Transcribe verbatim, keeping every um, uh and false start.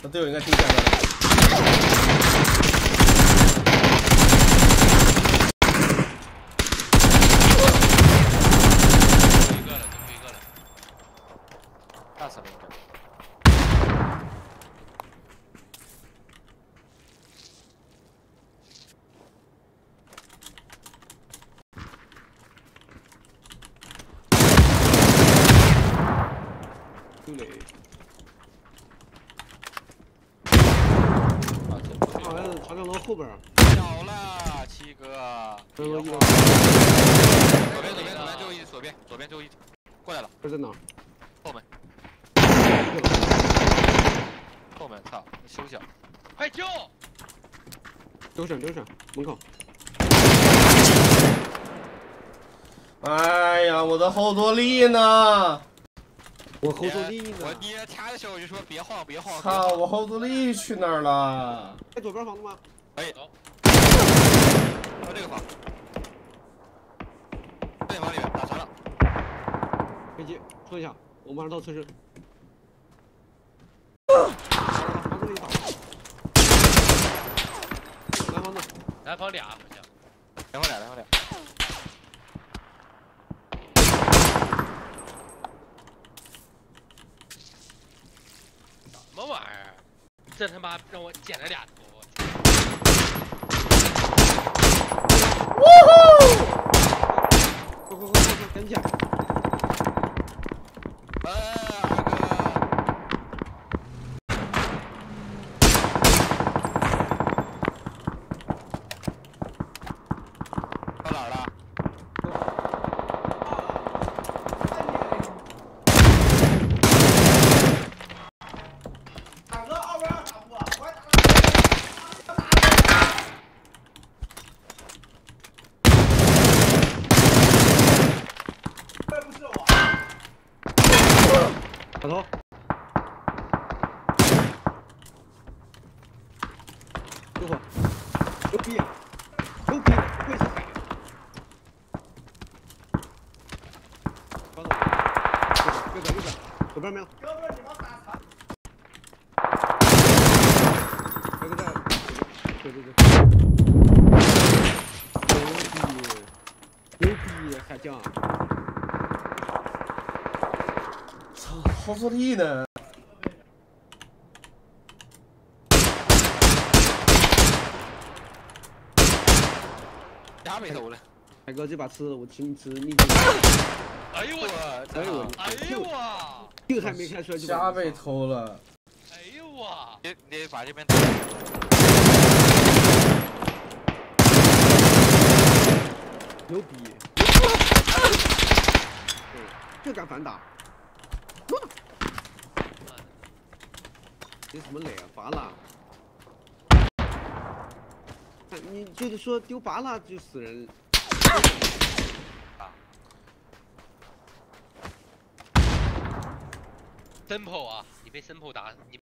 他队友应该听见了。 一个了，最后一个了。 大死了应该。 丢雷！ 啊，这不好像是长江楼后边儿。 小了，七哥。 长江楼一楼。 左边，左边，左边，最后一，左边，左边最后一，过来了。 这在哪？ 后门。后门，操！你休息。 快救！ 丢闪，丢闪，门口。 哎呀，我的后坐力呢？ 我后坐力呢？ 我捏掐的时候我就说别晃，别晃。 操，我后坐力去哪儿了？ 在左边房子吗？ 可以。走。到这个房。这个房里面打残了。 飞机，冲一下，我马上到测试。房子里打。南房子。 南方俩好像。 南方俩，南方俩。 什么玩意儿？这他妈让我捡了俩头！ 呜呼！ 快快快快快，赶紧捡！ 哎，二哥！到哪儿了？ 打头，救火，牛逼，牛逼，不愧是海员。帮我，右边右边，左边没有。右边你妈打残。这个在，对对对。牛逼，牛逼，海将。 后坐力呢？ 牙没走了。 海哥，这把吃我请你吃秘境。 哎呦我！ 哎呦我！ 哎呦我！ 这还没开出来就虾被偷了。 哎呦我！ 你你把这边。 牛逼！对，这敢反打？这什么雷啊？拔蜡！你就是说丢拔蜡就死人？ 啊 Simple 啊，你被 Simple 打，你。